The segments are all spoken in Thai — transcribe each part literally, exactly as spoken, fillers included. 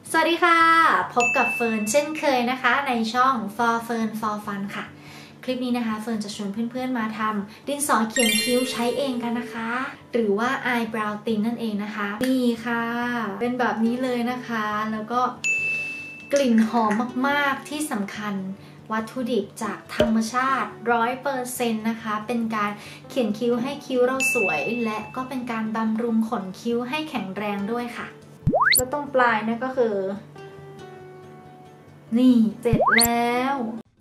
สวัสดีค่ะพบกับเฟิร์นเช่นเคยนะคะในช่อง for fern for fun ค่ะคลิปนี้นะคะเฟิร์นจะชวนเพื่อนๆมาทำดินสอเขียนคิ้วใช้เองกันนะคะหรือว่า eyebrow tint นั่นเองนะคะนี่ค่ะเป็นแบบนี้เลยนะคะแล้วก็กลิ่นหอมมากๆที่สำคัญวัตถุดิบจากธรรมชาติ ร้อยเปอร์เซ็นต์ นะคะเป็นการเขียนคิ้วให้คิ้วเราสวยและก็เป็นการบำรุงขนคิ้วให้แข็งแรงด้วยค่ะแล้วตรงปลายนี่ก็คือนี่เสร็จแล้ว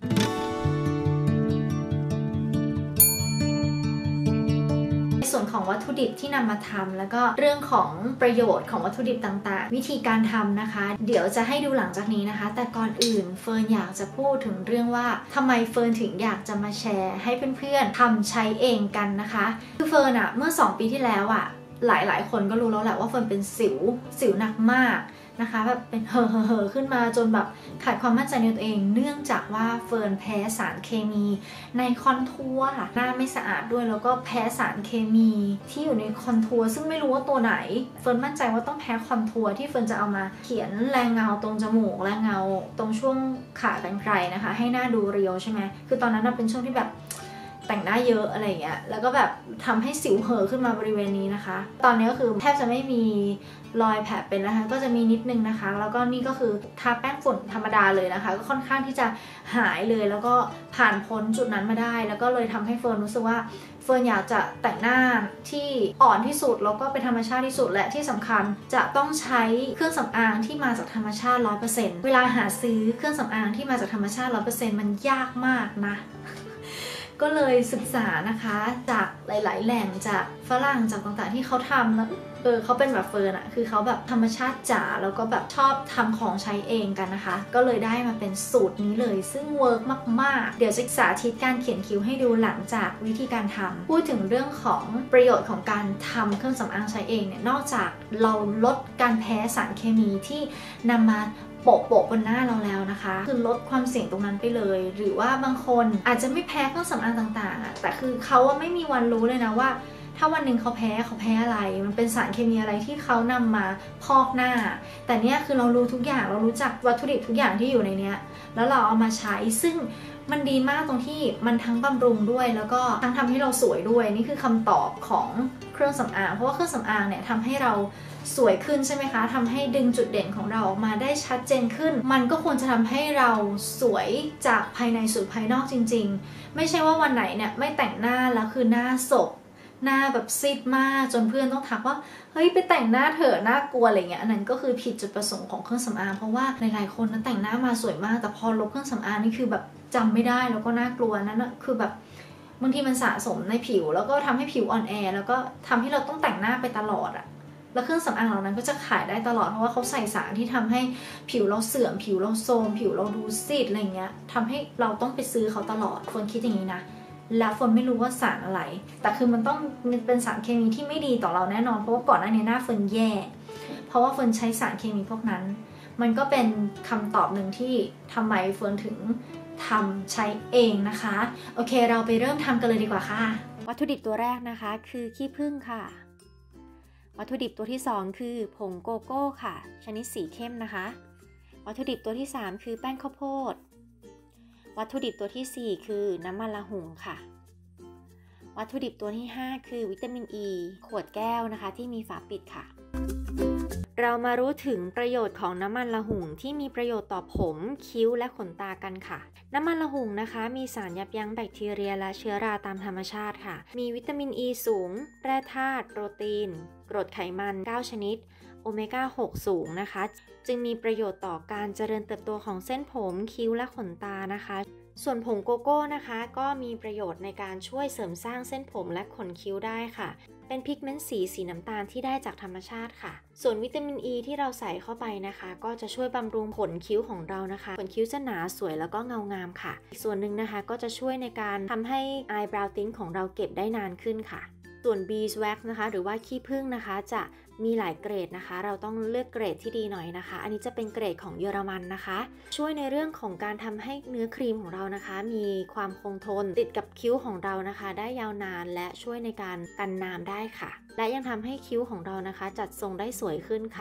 ในส่วนของวัตถุดิบที่นำมาทำแล้วก็เรื่องของประโยชน์ของวัตถุดิบต่างๆวิธีการทำนะคะเดี๋ยวจะให้ดูหลังจากนี้นะคะแต่ก่อนอื่นเฟิร์นอยากจะพูดถึงเรื่องว่าทำไมเฟิร์นถึงอยากจะมาแชร์ให้เพื่อนๆทำใช้เองกันนะคะคือเฟิร์นอะเมื่อสองปีที่แล้วอะหลายๆคนก็รู้แล้วแหละว่าเฟิร์นเป็นสิวสิวหนักมากนะคะแบบเป็นเห่อเห่อขึ้นมาจนแบบขาดความมั่นใจในตัวเองเนื่องจากว่าเฟิร์นแพ้สารเคมีในคอนทัวร์หน้าไม่สะอาดด้วยแล้วก็แพ้สารเคมีที่อยู่ในคอนทัวร์ซึ่งไม่รู้ว่าตัวไหนเฟิร์นมั่นใจว่าต้องแพ้คอนทัวร์ที่เฟิร์นจะเอามาเขียนแรงเงาตรงจมูกและเงาตรงช่วงขากันไกลนะคะให้หน้าดูเรียวใช่ไหมคือตอนนั้นเป็นช่วงที่แบบแต่งหน้าเยอะอะไรเงี้ยแล้วก็แบบทำให้สิวเห่อขึ้นมาบริเวณนี้นะคะตอนนี้ก็คือแทบจะไม่มีรอยแผลเป็นนะคะก็จะมีนิดนึงนะคะแล้วก็นี่ก็คือทาแป้งฝุ่นธรรมดาเลยนะคะก็ค่อนข้างที่จะหายเลยแล้วก็ผ่านพ้นจุดนั้นมาได้แล้วก็เลยทำให้เฟิร์นรู้สึกว่าเฟิร์นอยากจะแต่งหน้าที่อ่อนที่สุดแล้วก็เป็นธรรมชาติที่สุดและที่สำคัญจะต้องใช้เครื่องสำอางที่มาจากธรรมชาติ ร้อยเปอร์เซ็นต์ เวลาหาซื้อเครื่องสำอางที่มาจากธรรมชาติ ร้อยเปอร์เซ็นต์ มันยากมากนะก็เลยศึกษานะคะจากหลายๆแหล่งจากฝรั่งจากต่างๆที่เขาทำแล้วเออเขาเป็นแบบเฟิร์นอะคือเขาแบบธรรมชาติจ๋าแล้วก็แบบชอบทำของใช้เองกันนะคะก็เลยได้มาเป็นสูตรนี้เลยซึ่งเวิร์กมากๆเดี๋ยวจะสาธิตการเขียนคิ้วให้ดูหลังจากวิธีการทำพูดถึงเรื่องของประโยชน์ของการทำเครื่องสำอางใช้เองเนี่ยนอกจากเราลดการแพ้สารเคมีที่นำมาโปะโปะบนหน้าเราแล้วนะคะคือลดความเสี่ยงตรงนั้นไปเลยหรือว่าบางคนอาจจะไม่แพ้เครื่องสำอางต่างๆอ่ะแต่คือเขาไม่มีวันรู้เลยนะว่าถ้าวันหนึ่งเขาแพ้เขาแพ้อะไรมันเป็นสารเคมีอะไรที่เขานำมาพอกหน้าแต่เนี้ยคือเรารู้ทุกอย่างเรารู้จักวัตถุดิบทุกอย่างที่อยู่ในเนี้ยแล้วเราเอามาใช้ซึ่งมันดีมากตรงที่มันทั้งบำรุงด้วยแล้วก็ทั้งทำให้เราสวยด้วยนี่คือคำตอบของเครื่องสำอางเพราะว่าเครื่องสำอางเนี่ยทำให้เราสวยขึ้นใช่ไหมคะทำให้ดึงจุดเด่นของเราออกมาได้ชัดเจนขึ้นมันก็ควรจะทำให้เราสวยจากภายในสู่ภายนอกจริงๆไม่ใช่ว่าวันไหนเนี่ยไม่แต่งหน้าแล้วคือหน้าศพหน้าแบบซีดมากจนเพื่อนต้องทักว่าเฮ้ยไปแต่งหน้าเถอะน่ากลัวอะไรเงี้ยอันนั้นก็คือผิดจุดประสงค์ของเครื่องสำอางเพราะว่าหลายๆคนนั้นแต่งหน้ามาสวยมากแต่พอลบเครื่องสำอางนี่คือแบบจำไม่ได้แล้วก็น่ากลัวนั่นคือแบบบางทีมันสะสมในผิวแล้วก็ทำให้ผิวอ่อนแอแล้วก็ทำให้เราต้องแต่งหน้าไปตลอดอะแล้วเครื่องสำอางเหล่านั้นก็จะขายได้ตลอดเพราะว่าเขาใส่สารที่ทำให้ผิวเราเสื่อมผิวเราโทรมผิวเราดูซีดอะไรเงี้ยทำให้เราต้องไปซื้อเขาตลอดคนคิดอย่างนี้นะแล้วฝนไม่รู้ว่าสารอะไรแต่คือมันต้องเป็นสารเคมีที่ไม่ดีต่อเราแน่นอนเพราะว่าก่อนหน้านี้หน้าฝนแย่เพราะว่าฝนใช้สารเคมีพวกนั้นมันก็เป็นคำตอบหนึ่งที่ทำไมฝนถึงทำใช้เองนะคะโอเคเราไปเริ่มทำกันเลยดีกว่าค่ะวัตถุดิบตัวแรกนะคะคือขี้ผึ้งค่ะวัตถุดิบตัวที่สองคือผงโกโก้ค่ะชนิดสีเข้มนะคะวัตถุดิบตัวที่สามคือแป้งข้าวโพดวัตถุดิบตัวที่สี่คือน้ำมันละหุ่งค่ะวัตถุดิบตัวที่ห้าคือวิตามินอ e ีขวดแก้วนะคะที่มีฝาปิดค่ะเรามารู้ถึงประโยชน์ของน้ำมันละหุ่งที่มีประโยชน์ต่อผมคิ้วและขนตากันค่ะน้ำมันละหุ่งนะคะมีสารยับยั้งแบคทีเรียและเชื้อราตามธรรมชาติค่ะมีวิตามินอ e สูงแร่ธาตุโปรตีนกรดไขมันเก้าชนิดโอเมก้าหกสูงนะคะจึงมีประโยชน์ต่อการเจริญเติบโตของเส้นผมคิ้วและขนตานะคะส่วนผงโกโก้นะคะก็มีประโยชน์ในการช่วยเสริมสร้างเส้นผมและขนคิ้วได้ค่ะเป็นพิกเมนต์สีสีน้ำตาลที่ได้จากธรรมชาติค่ะส่วนวิตามินอ e ที่เราใส่เข้าไปนะคะก็จะช่วยบำรุงขนคิ้วของเรานะคะขนคิ้วจะหนาสวยแล้วก็เงางามค่ะอีกส่วนหนึ่งนะคะก็จะช่วยในการทำให้ eyebrow tint ของเราเก็บได้นานขึ้นค่ะส่วน beeswax นะคะหรือว่าขี้ผึ้งนะคะจะมีหลายเกรดนะคะเราต้องเลือกเกรดที่ดีหน่อยนะคะอันนี้จะเป็นเกรดของเยอรมันนะคะช่วยในเรื่องของการทำให้เนื้อครีมของเรานะคะมีความคงทนติดกับคิ้วของเรานะคะได้ยาวนานและช่วยในการกันน้ำได้ค่ะและยังทำให้คิ้วของเรานะคะจัดทรงได้สวยขึ้นค่ะ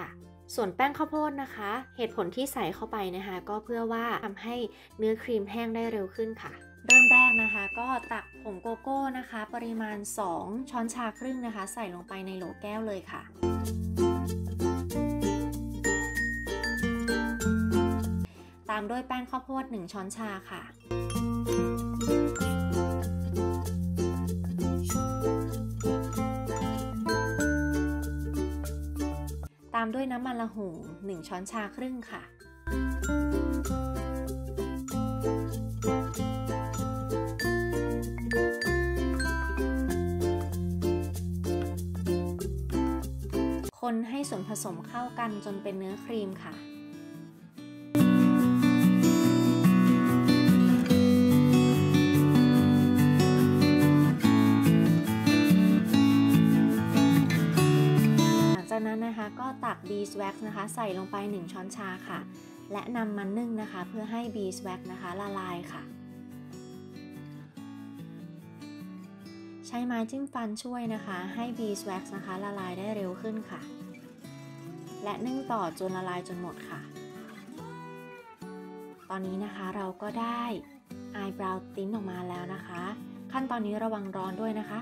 ส่วนแป้งข้าวโพดนะคะเหตุผลที่ใส่เข้าไปนะคะก็เพื่อว่าทำให้เนื้อครีมแห้งได้เร็วขึ้นค่ะเริ่มแรกนะคะก็ตักผงโกโก้นะคะปริมาณสองช้อนชาครึ่งนะคะใส่ลงไปในโหลแก้วเลยค่ะตามด้วยแป้งข้าวโพดหนึ่งช้อนชาค่ะตามด้วยน้ำมันละหุ่งหนึ่งช้อนชาครึ่งค่ะคนให้ส่วนผสมเข้ากันจนเป็นเนื้อครีมค่ะจากนั้นนะคะก็ตัก beeswax นะคะใส่ลงไปหนึ่งช้อนชาค่ะและนำมานึ่งนะคะเพื่อให้ beeswax นะคะละลายค่ะใช้ไม้จิ้มฟันช่วยนะคะให้ beeswax นะคะละลายได้เร็วขึ้นค่ะและนึ่งต่อจนละลายจนหมดค่ะตอนนี้นะคะเราก็ได้ eyebrow tint ออกมาแล้วนะคะขั้นตอนนี้ระวังร้อนด้วยนะคะ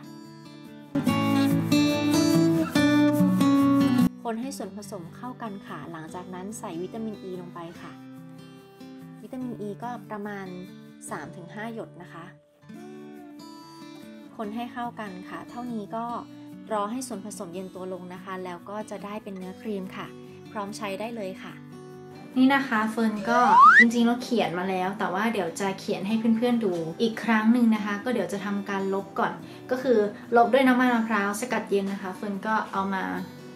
คนให้ส่วนผสมเข้ากันค่ะหลังจากนั้นใส่วิตามินอ e ีลงไปค่ะวิตามินอ e ีก็ประมาณ สามถึงห้า หยดนะคะคนให้เข้ากันค่ะเท่านี้ก็รอให้ส่วนผสมเย็นตัวลงนะคะแล้วก็จะได้เป็นเนื้อครีมค่ะพร้อมใช้ได้เลยค่ะนี่นะคะเฟิร์นก็จริงๆเราเขียนมาแล้วแต่ว่าเดี๋ยวจะเขียนให้เพื่อนๆดูอีกครั้งหนึ่งนะคะก็เดี๋ยวจะทำการลบก่อนก็คือลบด้วยน้ำมันมะพร้าวสกัดเย็นนะคะเฟิร์นก็เอามา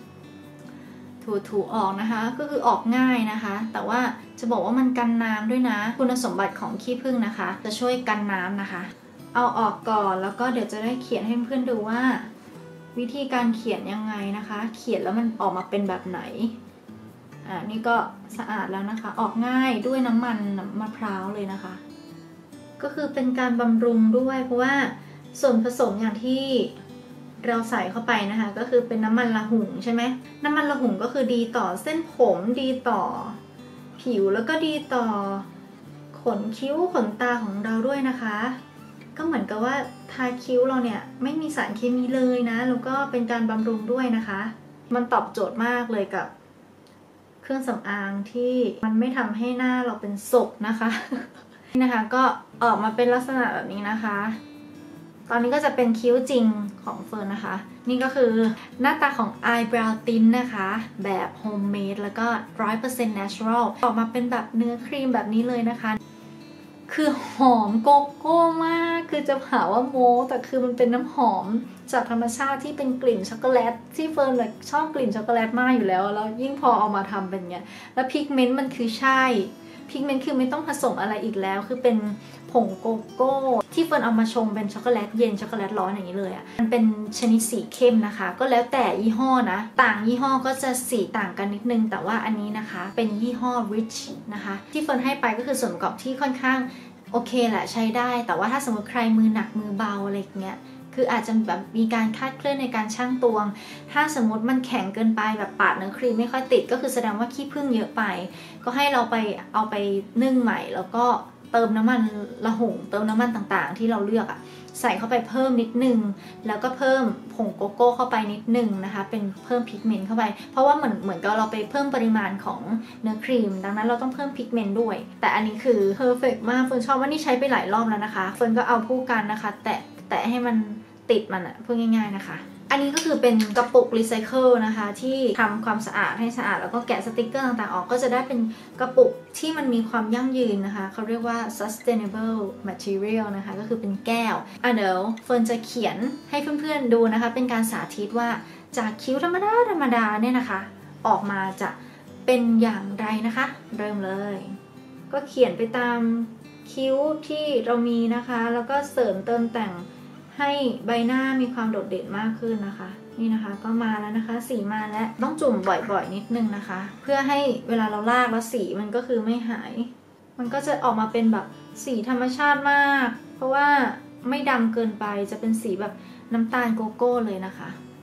ถูๆออกนะคะก็คือออกง่ายนะคะแต่ว่าจะบอกว่ามันกันน้ำด้วยนะคุณสมบัติของขี้ผึ้งนะคะจะช่วยกันน้ำนะคะเอาออกก่อนแล้วก็เดี๋ยวจะได้เขียนให้เพื่อนๆดูว่าวิธีการเขียนยังไงนะคะเขียนแล้วมันออกมาเป็นแบบไหนอ่านี่ก็สะอาดแล้วนะคะออกง่ายด้วยน้ำมันมะพร้าวเลยนะคะก็คือเป็นการบำรุงด้วยเพราะว่าส่วนผสมอย่างที่เราใส่เข้าไปนะคะก็คือเป็นน้ำมันละหุ่งใช่ไหมน้ำมันละหุ่งก็คือดีต่อเส้นผมดีต่อผิวแล้วก็ดีต่อขนคิ้วขนตาของเราด้วยนะคะก็เหมือนกับว่าทาคิ้วเราเนี่ยไม่มีสารเคมีเลยนะแล้วก็เป็นการบำรุงด้วยนะคะมันตอบโจทย์มากเลยกับเครื่องสำอางที่มันไม่ทำให้หน้าเราเป็นศพนะคะนี่นะคะก็ออกมาเป็นลักษณะแบบนี้นะคะตอนนี้ก็จะเป็นคิ้วจริงของเฟิร์นนะคะนี่ก็คือหน้าตาของ eyebrow tint นะคะแบบ homemade แล้วก็ หนึ่งร้อยเปอร์เซ็นต์ natural ออกมาเป็นแบบเนื้อครีมแบบนี้เลยนะคะคือหอมโกโก้มากคือจะหาว่าโม้แต่คือมันเป็นน้ำหอมจากธรรมชาติที่เป็นกลิ่นช็อกโกแลตที่เฟิร์นเลยชอบกลิ่นช็อกโกแลตมากอยู่แล้วแล้วยิ่งพอเอามาทำเป็นเงี้ยแล้วพิกเมนต์มันคือใช่พิกเมนต์คือไม่ต้องผสมอะไรอีกแล้วคือเป็นผงโกโก้ที่เฟิร์นเอามาชงเป็นช็อกโกแลตเย็นช็อกโกแลตร้อนอย่างนี้เลยอ่ะมันเป็นชนิดสีเข้มนะคะก็แล้วแต่ยี่ห้อนะต่างยี่ห้อก็จะสีต่างกันนิดนึงแต่ว่าอันนี้นะคะเป็นยี่ห้อ Rich นะคะที่เฟิร์นให้ไปก็คือส่วนประกอบที่ค่อนข้างโอเคแหละใช้ได้แต่ว่าถ้าสมมติใครมือหนักมือเบาอะไรเงี้ยคืออาจจะแบบมีการคลาดเคลื่อนในการชั่งตวงถ้าสมมติมันแข็งเกินไปแบบปาดเนื้อครีมไม่ค่อยติดก็คือแสดงว่าขี้ผึ้งเยอะไปก็ให้เราไปเอาไปนึ่งใหม่แล้วก็เติมน้ำมันละหุ่งเติมน้ำมันต่างๆที่เราเลือกอะใส่เข้าไปเพิ่มนิดนึงแล้วก็เพิ่มผงโกโก้เข้าไปนิดนึงนะคะเป็นเพิ่มพิกเมนต์เข้าไปเพราะว่าเหมือนเหมือนกับเราไปเพิ่มปริมาณของเนื้อครีมดังนั้นเราต้องเพิ่มพิกเมนต์ด้วยแต่อันนี้คือเพอร์เฟกต์มากเฟิร์นชอบว่านี่ใช้ไปหลายรอบแล้วนะคะเฟิร์นก็เอาผู้กันนะคะแตะแตะให้มันติดมันอะพูดง่ายๆนะคะอันนี้ก็คือเป็นกระปุกรีไซเคิลนะคะที่ทำความสะอาดให้สะอาดแล้วก็แกะสติกเกอร์ต่างๆออกก็จะได้เป็นกระปุกที่มันมีความยั่งยืนนะคะเขาเรียกว่า sustainable material นะคะก็คือเป็นแก้วอ่ะเดี๋ยวเฟิร์นจะเขียนให้เพื่อนๆดูนะคะเป็นการสาธิตว่าจากคิ้วธรรมดาธรรมดาเนี่ยนะคะออกมาจะเป็นอย่างไรนะคะเริ่มเลยก็เขียนไปตามคิ้วที่เรามีนะคะแล้วก็เสริมเติมแต่งให้ใบหน้ามีความโดดเด่นมากขึ้นนะคะนี่นะคะก็มาแล้วนะคะสีมาแล้วต้องจุ่มบ่อยๆนิดนึงนะคะเพื่อให้เวลาเราลากแล้วสีมันก็คือไม่หายมันก็จะออกมาเป็นแบบสีธรรมชาติมากเพราะว่าไม่ดำเกินไปจะเป็นสีแบบน้ำตาลโกโก้เลยนะคะ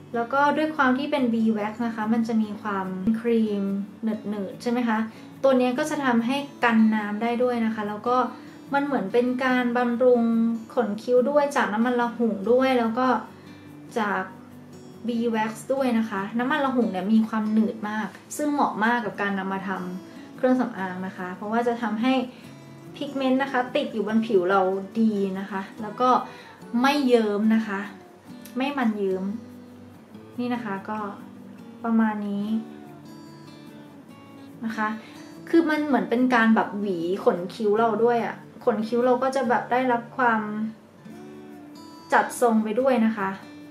แล้วก็ด้วยความที่เป็น บี แว็กซ์ นะคะมันจะมีความครีมหนืดๆใช่ไหมคะตัวนี้ก็จะทำให้กันน้ำได้ด้วยนะคะแล้วก็มันเหมือนเป็นการบำรุงขนคิ้วด้วยจากน้ำมันละหุ่งด้วยแล้วก็จาก บี แว็กซ์ ด้วยนะคะน้ำมันละหุ่งเนี่ยมีความหนืดมากซึ่งเหมาะมากกับการนำมาทำเครื่องสำอางนะคะเพราะว่าจะทำให้พิกเมนต์นะคะติดอยู่บนผิวเราดีนะคะแล้วก็ไม่เยิ้มนะคะไม่มันเยิ้มนี่นะคะก็ประมาณนี้นะคะคือมันเหมือนเป็นการแบบหวีขนคิ้วเราด้วยอะ่ะขนคิ้วเราก็จะแบบได้รับความจัดทรงไปด้วยนะคะ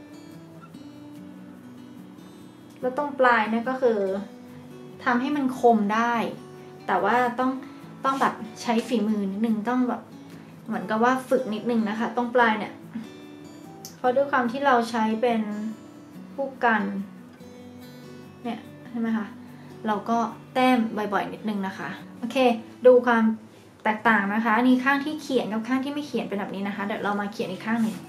แล้วตรงปลายเนี่ยก็คือทำให้มันคมได้แต่ว่าต้องต้องแบบใช้ฝีมือนิดนึงต้องแบบเหมือนกับว่าฝึกนิดนึงนะคะตรงปลายเนี่ยเพราะด้วยความที่เราใช้เป็นผู้กันเนี่ยใช่ไหมคะเราก็แต้มบ่อยๆนิดนึงนะคะโอเคดูความแตกต่างนะคะอันนี้ข้างที่เขียนกับข้างที่ไม่เขียนเป็นแบบนี้นะคะเดี๋ยวเรามาเขียนอีกข้างหนึ่ง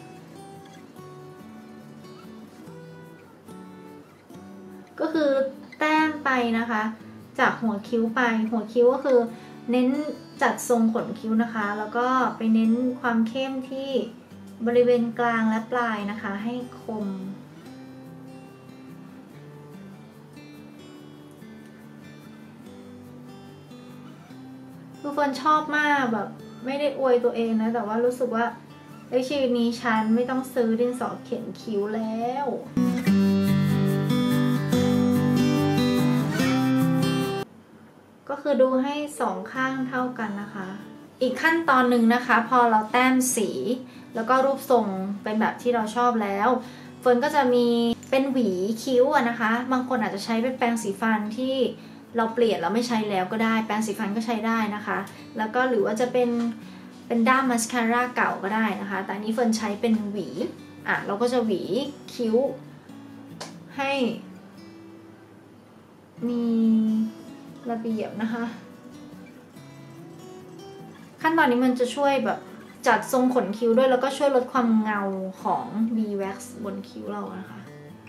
ก็คือแต้มไปนะคะจากหัวคิ้วไปหัวคิ้วก็คือเน้นจัดทรงขนคิ้วนะคะแล้วก็ไปเน้นความเข้มที่บริเวณกลางและปลายนะคะให้คมคือเฟิร์นชอบมากแบบไม่ได้อวยตัวเองนะแต่ว่ารู้สึกว่าในชีวิตนี้ฉันไม่ต้องซื้อดินสอเขียนคิ้วแล้วก็คือดูให้สองข้างเท่ากันนะคะอีกขั้นตอนหนึ่งนะคะพอเราแต้มสีแล้วก็รูปทรงเป็นแบบที่เราชอบแล้วเฟิร์นก็จะมีเป็นหวีคิ้วนะคะบางคนอาจจะใช้เป็นแปรงสีฟันที่เราเปลี่ยนแล้วไม่ใช้แล้วก็ได้แปรงสีฟันก็ใช้ได้นะคะแล้วก็หรือว่าจะเป็นเป็นด้ามมาสคาร่าเก่าก็ได้นะคะแต่นี้เฟิร์นใช้เป็นหวีอ่ะเราก็จะหวีคิ้วให้มีระเบียบนะคะขั้นตอนนี้มันจะช่วยแบบจัดทรงขนคิ้วด้วยแล้วก็ช่วยลดความเงาของ บี แว็กซ์ บนคิ้วเรานะคะ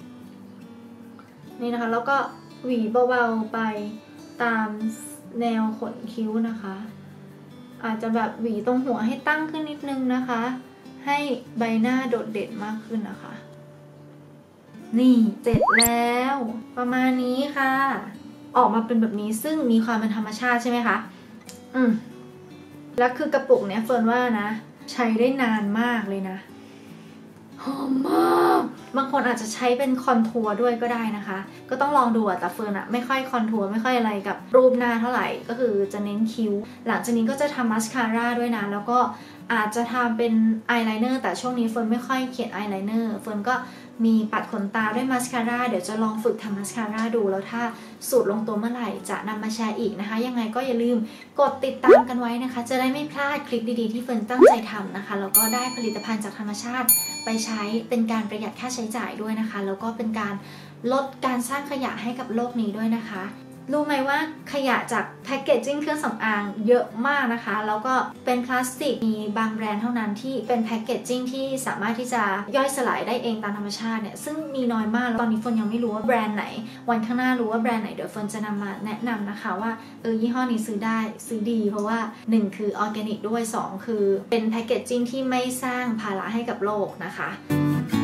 นี่นะคะแล้วก็หวีเบาๆไปตามแนวขนคิ้วนะคะอาจจะแบบหวีตรงหัวให้ตั้งขึ้นนิดนึงนะคะให้ใบหน้าโดดเด่นมากขึ้นนะคะนี่เสร็จแล้วประมาณนี้ค่ะออกมาเป็นแบบนี้ซึ่งมีความเป็นธรรมชาติใช่ไหมคะอืมแล้วคือกระปุกเนี้ยเฟิร์นว่านะใช้ได้นานมากเลยนะหอมมากบางคนอาจจะใช้เป็นคอนทัวร์ด้วยก็ได้นะคะก็ต้องลองดูแต่เฟิร์นอะไม่ค่อยคอนทัวร์ไม่ค่อยอะไรกับรูปหน้าเท่าไหร่ก็คือจะเน้นคิ้วหลังจากนี้ก็จะทำมัสคาร่าด้วยนะแล้วก็อาจจะทำเป็นอายไลเนอร์แต่ช่วงนี้เฟิร์นไม่ค่อยเขียนอายไลเนอร์เฟิร์นก็มีปัดขนตาด้วยมัสคาร่าเดี๋ยวจะลองฝึกทำมัสคาร่าดูแล้วถ้าสูตรลงตัวเมื่อไหร่จะนำมาแชร์อีกนะคะยังไงก็อย่าลืมกดติดตามกันไว้นะคะจะได้ไม่พลาดคลิปดีๆที่เฟิร์นตั้งใจทำนะคะแล้วก็ได้ผลิตภัณฑ์จากธรรมชาติไปใช้เป็นการประหยัดค่าใช้จ่ายด้วยนะคะแล้วก็เป็นการลดการสร้างขยะให้กับโลกนี้ด้วยนะคะรู้ไหมว่าขยะจากแพคเกจจิ้งเครื่องสำอางเยอะมากนะคะแล้วก็เป็นพลาสติกมีบางแบรนด์เท่านั้นที่เป็นแพคเกจจิ้งที่สามารถที่จะย่อยสลายได้เองตามธรรมชาติเนี่ยซึ่งมีน้อยมากแล้วตอนนี้เฟิร์นยังไม่รู้ว่าแบรนด์ไหนวันข้างหน้ารู้ว่าแบรนด์ไหนเดี๋ยวเฟิร์นจะนำมาแนะนำนะคะว่าเออยี่ห้อนี้ซื้อได้ซื้อดีเพราะว่าหนึ่งคือออร์แกนิกด้วยสองคือเป็นแพคเกจจิ้งที่ไม่สร้างภาระให้กับโลกนะคะ